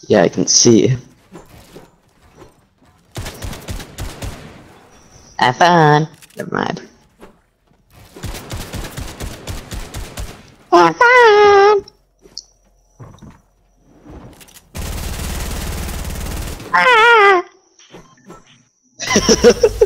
Yeah, I can see. Have fun. Never mind. Have fun. Ah.